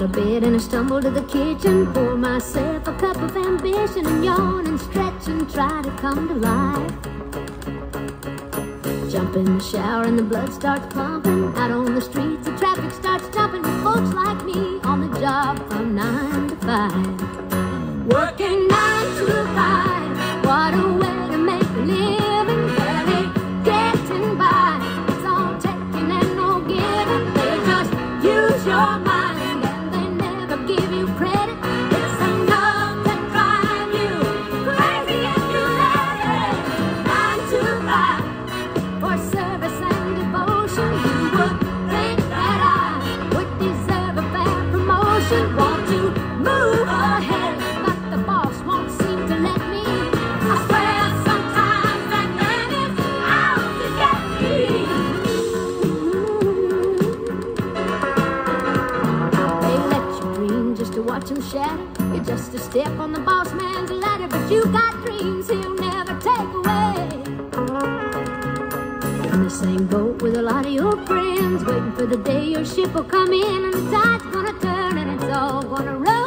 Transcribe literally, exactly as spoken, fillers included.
of bed and I stumble to the kitchen, pour myself a cup of ambition and yawn and stretch and try to come to life. Jump in the shower and the blood starts pumping. Out on the streets the traffic starts jumping with folks like me on the job from nine to five. Working nine to five, what a way to make a living. Barely getting by, it's all taking and no giving. They just use your mind and they never give you credit. It's enough to drive you crazy if you let it. Nine to five, for service and devotion. You would think that I would deserve a fair promotion. Want to move ahead, but the boss won't seem to let me. I swear sometimes that man is out to get me. They let you dream just to watch him shatter. You're just a step on the boss man's ladder, but you got dreams he'll never take away. In the same boat with a lot of your friends, waiting for the day your ship will come in and the tide's gonna turn and it's all gonna run